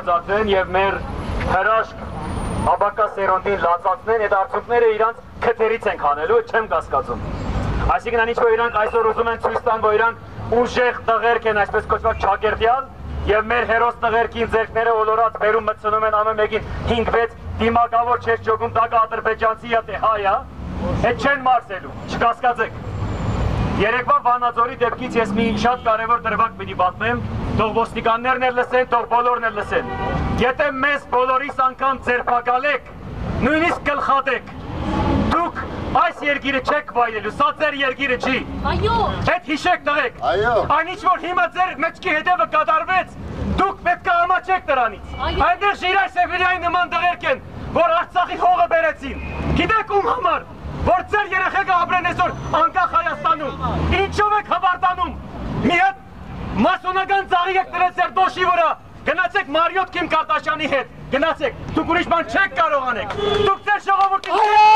արձակվեն եւ մեր հրաշք Աբակա սերոնդին լացածնեն այդ արդյունքները իրանց քթերից են հանելու, չեմ կասկածում։ Այսինքն ինչ որ իրանք այսօր ուզում են ցույց տան, որ իրանք ուժեղ տղերք են, այսպես կոչված ճակերտյալ, եւ մեր հերոս տղերքին ձերքները ոլորած բերում մտցնում են ամեն մեկին 5-6 դիմակավոր չես ճոգում տակը ադրբեջանցի է թե հայ է, այդ չեն մարսելու, չկասկածեք։ Երեկվա Վանաձորի դեպքից ես մի շատ կարևոր դրվագ պիտի պատմեմ, թող ոստիկաններն էլ լսեն, թող բոլորն էլ լսեն։ Եթե մեզ բոլորիս անգամ ձերբակալեք, նույնիսկ գլխատեք, դուք այս երկիրը չեք վայելելու, սա ձեր երկիրը չի։ Այո։ Հետ հիշեք տղեկ։ Այո։ Այն ինչ որ հիմա ձեր մեջքի հետևը կատարվեց, դուք պետք է ամաչեք դրանից։ Այնտեղ Ժիրայր Սեֆիրյանի նման տղերք են, որ Արցախի հողը բերեցին։ Գիտեք ում համար, որ ձեր երեխեքը ապրեն այսօր անկախ Հայաստանում։ Ինչով եք հպարտանում։ Մի հատ մասոնական ծաղիկ եք դրել ձեր դոշի վրա։ Գնացեք Մարիոտ Քիմ Կարտաշյանի հետ, գնացեք, դուք ուրիշ բան չեք կարող անեք, դուք ձեր ժողովրդին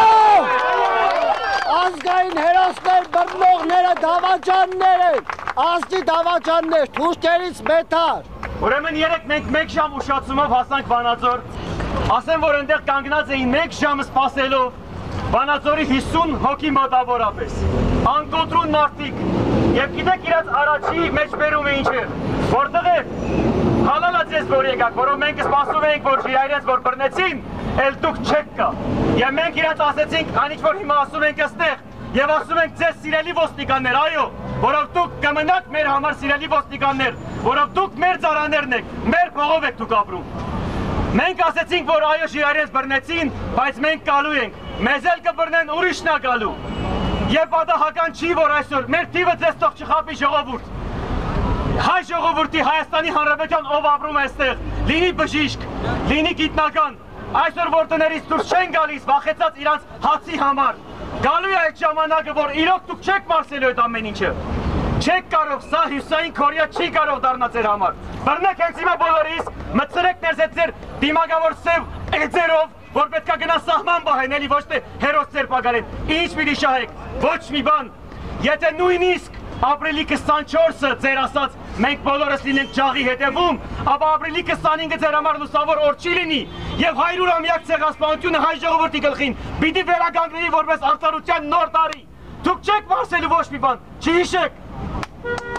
ազգային հերոսներ, բռնողները, դավաճանները, ազգի դավաճաններ, թուրքերից մեթար։ Ուրեմն երեք մենք 1 ժամ ուշացումով հասանք Վանաձոր, ասեմ, որ այնտեղ կանգնած էին 1 ժամ սպասելով Վանաձորի 50 հոգի մոտավորապես, անկոտրուն մարդիկ, եւ գիտեք իրաց առաջի մեջբերումը ինչ էր, որտեղ է Հալալա ձեզ որ եկաք, որով մենք սպասում էինք, որ Ժիրայրից որ բռնեցին, էլ դուք չեք կա։ Եվ մենք իրաց ասեցինք, այն ինչ որ հիմա ասում ենք այստեղ, եւ ասում ենք ձեզ սիրելի ոստիկաններ, այո, որով դուք կմնաք մեր համար սիրելի ոստիկաններ, որով դուք մեր ծառաներն եք, մեր փողով եք դուք ապրում։ Մենք ասեցինք, որ այո Ժիրայրից բռնեցին, բայց մենք գալու ենք, մեզ էլ կբռնեն, ուրիշն է գալու։ Եվ պատահական չի, որ այսօր մեր թիվը ձեզ թող չխաբի ժողովուրդ։ Հայ ժողովրդի Հայաստանի Հանրապետության ով ապրում է այստեղ, լինի բժիշկ, լինի գիտնական, այսօր որ տներից դուրս չեն գալիս, վախեցած իրանց հացի համար, գալու է այդ ժամանակը, որ իրոք դուք չեք մարսելու այդ ամեն ինչը, չեք կարող, սա Հյուսիսային Կորեա չի կարող դառնա ձեր համար, բռնեք հենց հիմա բոլորիս, մտցրեք ներս այդ ձեր դիմակավոր սև էձերով, որ պետք է գնա սահման բահեն, էլի ոչ թե հերոս ձերբակալեն, ինչ պիտի շահեք, ոչ մի բան, եթե նույնիսկ ապրիլի 24-ը ձեր ասած մենք բոլորս լինենք ջաղի հետևում, ապա ապրիլի 25-ը ձեր համար լուսավոր օր չի լինի եւ 100-ամյակ ցեղասպանությունը հայ ժողովրդի գլխին պիտի վերականգնվի որպես արդարության նոր տարի։ Դուք չեք մարսելու ոչ մի բան, չհիշեք։